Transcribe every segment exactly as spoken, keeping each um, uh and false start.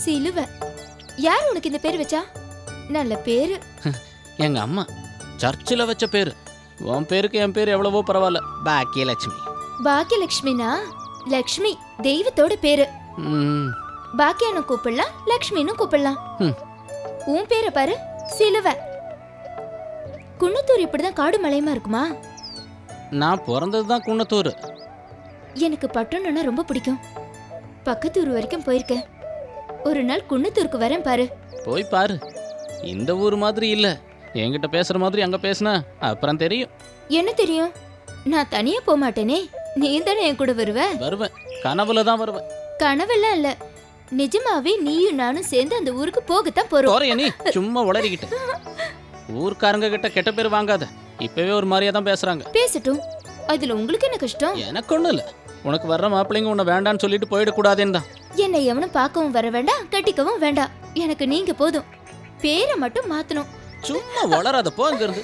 சிலுவை. யார் உனக்கு இந்த பேர் வச்சா? நல்ல பேரு. எங்க அம்மா சர்ச்சில் வச்ச பேரு. உன் பேருக்கு என் பேர் எவ்வளவோ பரவாயில்ல. பாக்கியலட்சுமி. பாக்கியலட்சுமினா லக்ஷ்மி தெய்வத்தோட பேரு. பாக்கியானு கூப்பிடலாம், லக்ஷ்மின்னு கூப்பிடலாம். உன் பேரை பாரு, சிலுவை. குன்னத்தூர் இப்படிதான் காடு மலையமா இருக்குமா? நான் பிறந்ததுதான் குன்னத்தூர். எனக்கு பட்டணம்னா ரொம்ப பிடிக்கும். பக்கத்தூர் வரைக்கும் போயிருக்கேன். ஒரு நாள் குன்னத்தூருக்கு வரேன் பாரு. போய் பாரு. இந்த ஊர் மாதிரி இல்ல. என்கிட்ட பேசுற மாதிரி அங்க பேசினா அப்புறம் தெரியும். என்ன தெரியும்? நான் தனியா போக மாட்டேனே, நீ தானே என் கூட வருவ. வருவேன், கனவுல தான் வருவேன். கனவெல்லாம் இல்ல, நிஜமாவே நீயும் நானும் சேர்ந்து அந்த ஊருக்கு போகத்தான் போறோம். நீ சும்மா உளறிக்கிட்ட. ஊர்க்காரங்க கிட்ட கெட்ட பேர் வாங்காத. இப்பவே ஒரு மாதிரியா தான் பேசுறாங்க. பேசட்டும், அதுல உங்களுக்கு என்ன கஷ்டம்? எனக்கு ஒண்ணும் இல்ல. உனக்கு வர்ற மாப்பிள்ளைங்க உன்னை வேண்டான்னு சொல்லிட்டு போயிடக்கூடாதுன்னு தான். என்னை எவனும் பார்க்கவும் வர வேண்டாம், கட்டிக்கவும் வேண்டாம். எனக்கு நீங்க போதும். பேரை மட்டும் மாத்தணும். சும்மா வளராத, போ அங்க இருந்து.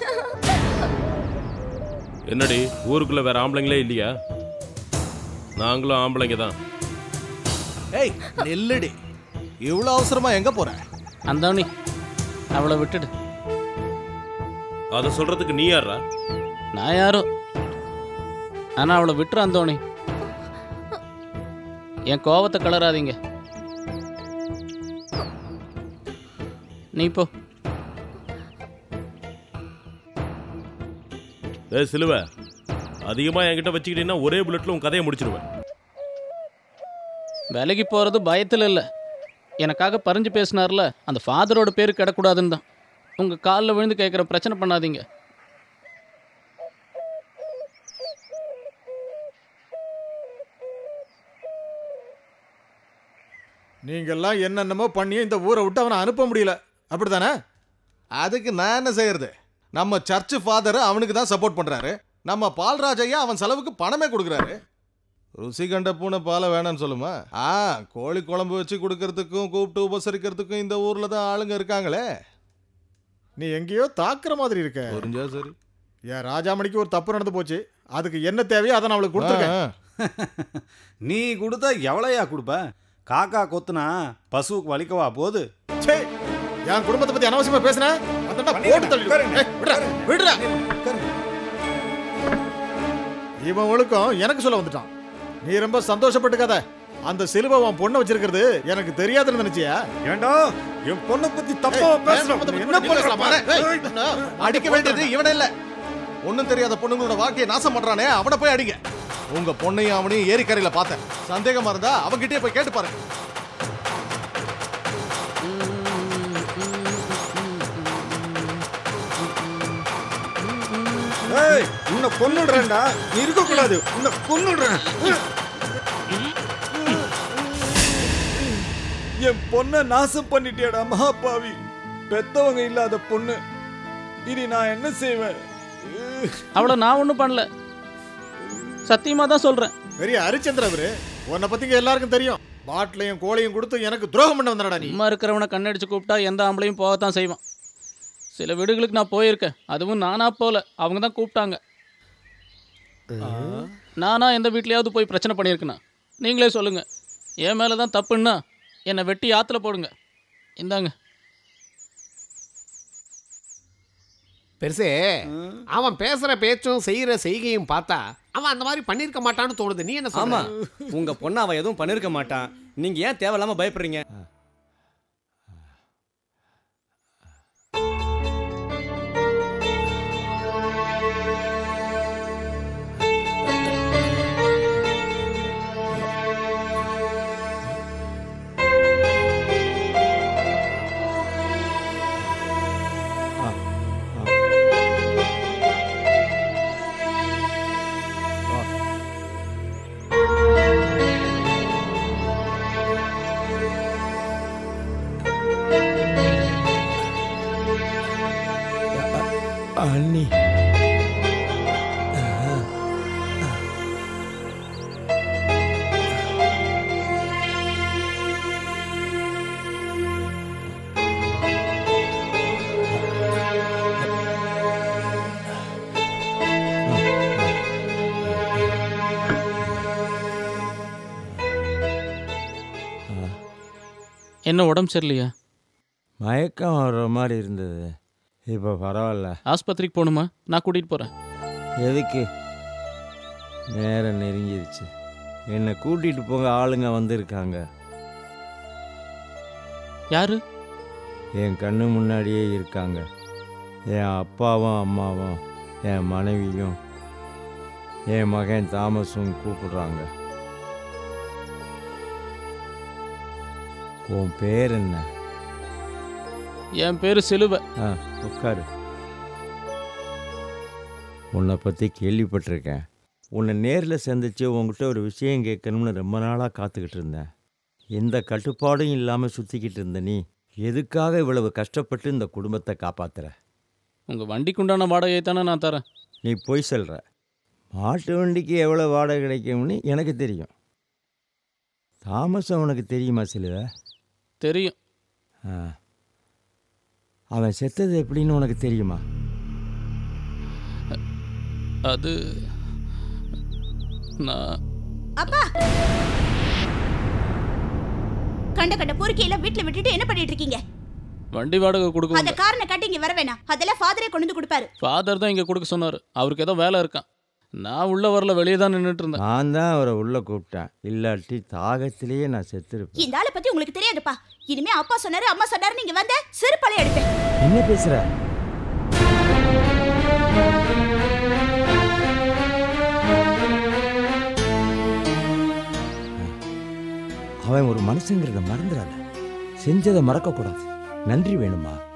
என்னடி ஊருக்குள்ள வேற ஆம்பளைங்களே இல்லையா? நாங்களும் ஆம்பளைங்க தான். ஏய் நெல்லடி, இவ்வளவு அவசரமா எங்க போற? அந்தோணி, அவளை விட்டுடு. அத சொல்றதுக்கு நீ யாரா? நான் யாரோ, ஆனா அவளை விட்டுரு அந்தோணி. என் கோவத்தை கலராதீங்க. நீ போ. ஏ சிலுவை, அதிகமா என்கிட்ட வச்சுக்கிட்டீங்கன்னா ஒரே புல்லட்ல உன் கதையை முடிச்சிருவேன். விலகி போறது பயத்துல இல்ல, எனக்காக பறிஞ்சு பேசினார்ல அந்த ஃபாதரோட பேரு கிடக்கூடாதுன்னு தான். உங்க காலில் விழுந்து கேட்குற, பிரச்சனை பண்ணாதீங்க. நீங்கெல்லாம் என்னென்னமோ பண்ணி இந்த ஊரை விட்டு அவனை அனுப்ப முடியல, அப்படித்தானே? அதுக்கு நான் என்ன செய்யறது? நம்ம சர்ச் ஃபாதர் அவனுக்கு தான் சப்போர்ட் பண்றாரு. நம்ம பால்ராஜ் ஐயா அவன் செலவுக்கு பணமே கொடுக்குறாரு. ருசி கண்ட பூனை பாலை வேணான்னு சொல்லுமா? ஆ, கோழி குழம்பு வச்சு கொடுக்கறதுக்கும் கூப்பிட்டு உபசரிக்கிறதுக்கும் இந்த ஊர்ல தான் ஆளுங்க இருக்காங்களே. நீ எங்கேயோ தாக்குற மாதிரி இருக்க. புரிஞ்சா சரி. என் ராஜாமணிக்கு ஒரு தப்பு நடந்து போச்சு, அதுக்கு என்ன தேவையோ அதை நான் அவளுக்கு கொடுத்துருக்கேன். நீ கொடுத்தா எவ்வளையா கொடுப்ப? காக்கா கொத்துனா பசுவுக்கு வலிக்கவா போகுது? என் குடும்பத்தை பத்தி அனாவசியமா பேசுன, இவன் ஒழுக்கம் எனக்கு சொல்ல வந்துட்டான். நீ ரொம்ப சந்தோஷப்பட்டுக்காத. அந்த சிலுவை உன் பொண்ணை வச்சிருக்கிறது எனக்கு தெரியாதுன்னு நினைச்சியா? ஏண்டா என் பொண்ணை பத்தி தப்பா பேசுற? என்ன பேசலாமா? அடிக்க வேண்டியது இவன இல்ல, ஒண்ணும் தெரியாத பொண்ணுங்களோட வாழ்க்கையை நாசம் பண்றானே அவனை போய் அடிங்க. உங்க பொண்ணையும் அவனையும் ஏரிக்கரையில பார்த்தேன். சந்தேகமா இருந்தா அவங்கிட்டே போய் கேட்டு பாருங்க. ஏய், உன்னை கொன்னுடுறேன்டா. நீ இருக்க கூடாது. உன்னை கொன்னுடுறேன். என் பொண்ணை நாசம் பண்ணிட்டியடா மகாபாவி. பெத்தவங்க இல்லாத பொண்ணு. இனி நான் என்ன செய்வேன்? அவளை நான் ஒன்றும் பண்ணல, சத்தியமா தான் சொல்றேன். பெரிய ஹரிச்சந்திர அவரு, உன்னை பத்திங்க எல்லாருக்கும் தெரியும். பாட்டிலையும் கோழையும் கொடுத்து எனக்கு துரோகம் பண்ண வந்தடா நீ. சும்மா இருக்கிறவனை கண்ணடிச்சு கூப்பிட்டா எந்த ஆம்பளையும் போகத்தான் செய்வான். சில வீடுகளுக்கு நான் போயிருக்கேன், அதுவும் நானா போல, அவங்க தான் கூப்பிட்டாங்க. நானா எந்த வீட்லயாவது போய் பிரச்சனை பண்ணியிருக்கேனா? நீங்களே சொல்லுங்க. என் மேலே தான் தப்புன்னா என்னை வெட்டி ஆற்றுல போடுங்க. இந்தாங்க. பெருசே, அவன் பேசுற பேச்சும் செய்யற செய்கையும் பார்த்தா அவன் அந்த மாதிரி பண்ணிருக்க மாட்டான்னு தோணுது. நீ என்ன சொல்ற? ஆமா, உங்க பொண்ணு அவன் எதுவும் பண்ணிருக்க மாட்டான். நீங்க ஏன் தேவையில்லாம பயப்படுறீங்க? என்ன உடம்பு சரியில்லையா? மயக்கம் வர்ற மாதிரி இருந்தது, இப்போ பரவாயில்ல. ஆஸ்பத்திரிக்கு போகணுமா? நான் கூட்டிகிட்டு போகிறேன். எதுக்கு? நேரம் நெருங்கிடுச்சு. என்னை கூட்டிகிட்டு போங்க, ஆளுங்க வந்திருக்காங்க. யாரு? என் கண்ணு முன்னாடியே இருக்காங்க. என் அப்பாவும் அம்மாவும் என் மனைவியும் என் மகன் தாமஸும் கூப்பிடுறாங்க. உன் பேர் என்ன? என் பேர் சிலுவை. ஆ, உட்காரு. உன்னை பற்றி கேள்விப்பட்டிருக்கேன். உன்னை நேரில் சந்திச்சு உங்ககிட்ட ஒரு விஷயம் கேட்கணும்னு ரொம்ப நாளாக காத்துக்கிட்டு இருந்தேன். எந்த கட்டுப்பாடும் இல்லாமல் சுற்றிக்கிட்டு இருந்த நீ எதுக்காக இவ்வளவு கஷ்டப்பட்டு இந்த குடும்பத்தை காப்பாற்றுற? உங்கள் வண்டிக்கு உண்டான வாடகையை தானே நான் தரேன். நீ பொய் சொல்கிற. மாட்டு வண்டிக்கு எவ்வளோ வாடகை கிடைக்கும்னு எனக்கு தெரியும். தாமஸ் உனக்கு தெரியுமா சிலுவை? தெரியும். ஆ, அவன் செத்தது எப்படின்னு உனக்கு தெரியுமா? அது நான் அப்பா கண்ட கண்ட பொறுக்கையெல்லாம் வீட்டுல விட்டுட்டு என்ன பண்ணிட்டு இருக்கீங்க? வண்டி வாடகை கொடுக்க அந்த காரண காட்டி இங்க வர வேணாம். அதெல்லாம் ஃபாதரே கொண்டு வந்து கொடுப்பாரு. ஃபாதர் தான் இங்கே கொடுக்க சொன்னார். அவருக்கு ஏதோ வேலை இருக்கான். நான் உள்ள வரல, வெளியே தான் நின்றுட்டு இருந்தேன். நான் தான் அவரை உள்ள கூப்பிட்டேன். இல்லாட்டி தாகத்திலேயே நான் செத்துருப்பேன். இந்த ஆளை பத்தி உங்களுக்கு தெரியாதுப்பா. இனிமே அப்பா சொன்னாரு அம்மா சொன்னாரு நீங்க வந்த செருப்பாலே எடுப்பேன். என்ன பேசுற? அவன் ஒரு மனுஷங்கிறத மறந்துடாத. செஞ்சதை மறக்கக்கூடாது. நன்றி வேணுமா?